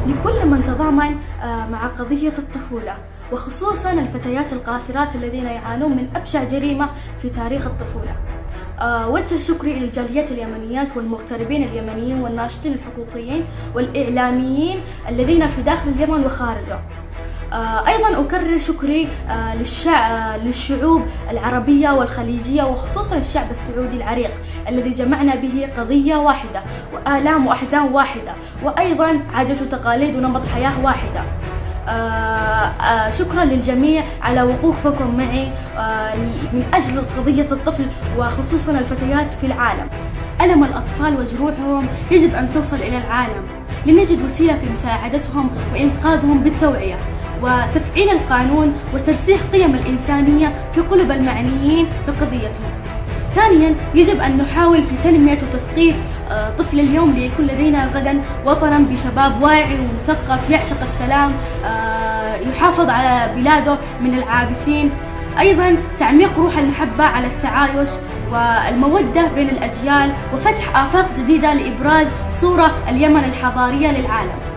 لكل من تضامن مع قضية الطفولة، وخصوصا الفتيات القاصرات الذين يعانون من أبشع جريمة في تاريخ الطفولة. وجه شكري للجاليات اليمنيات والمغتربين اليمنيين والناشطين الحقوقيين والإعلاميين الذين في داخل اليمن وخارجه. أيضا أكرر شكري للشعوب العربية والخليجية، وخصوصا الشعب السعودي العريق الذي جمعنا به قضية واحدة وآلام وأحزان واحدة، وأيضا عادات وتقاليد ونمط حياة واحدة. شكرا للجميع على وقوفكم معي من أجل قضية الطفل وخصوصا الفتيات في العالم. ألم الأطفال وجروحهم يجب أن توصل إلى العالم لنجد وسيلة في مساعدتهم وإنقاذهم بالتوعية وتفعيل القانون وترسيخ قيم الإنسانية في قلوب المعنيين بقضيتهم. ثانيا، يجب أن نحاول في تنمية وتثقيف طفل اليوم ليكون لدينا غدا وطنا بشباب واعي ومثقف يعشق السلام، يحافظ على بلاده من العابثين. أيضا تعميق روح المحبة على التعايش والمودة بين الأجيال، وفتح آفاق جديدة لإبراز صورة اليمن الحضارية للعالم.